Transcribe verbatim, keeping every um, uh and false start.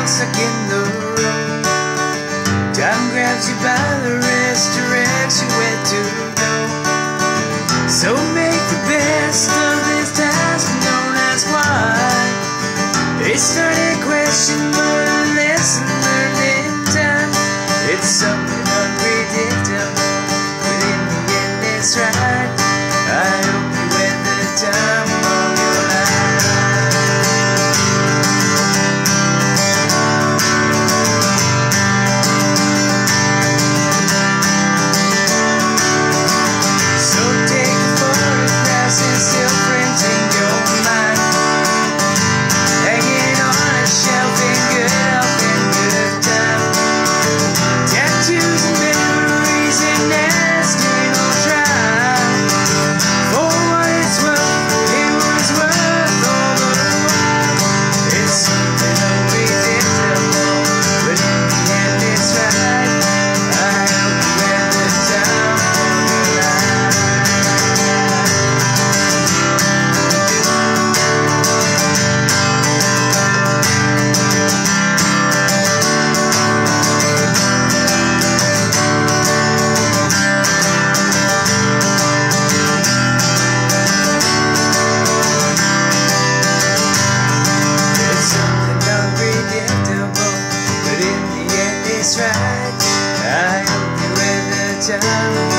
stuck in the road. Time grabs you by the wrist, directs you where to go. So make the best of this task and don't ask why. It's not a question but a lesson learned in time. It's something unpredictable, but in the end it's right. I hope you had the time of your life. So take the photographs and still printing your mind, hanging on a shelf in good health and good time. Tattoos and memories and asking or trying. For what it's worth, it was worth all the while. It's something unpredictable, but in the end it's right. I hope you had the time of your life. It's something unpredictable, but in the end it's right. I hope you had the time.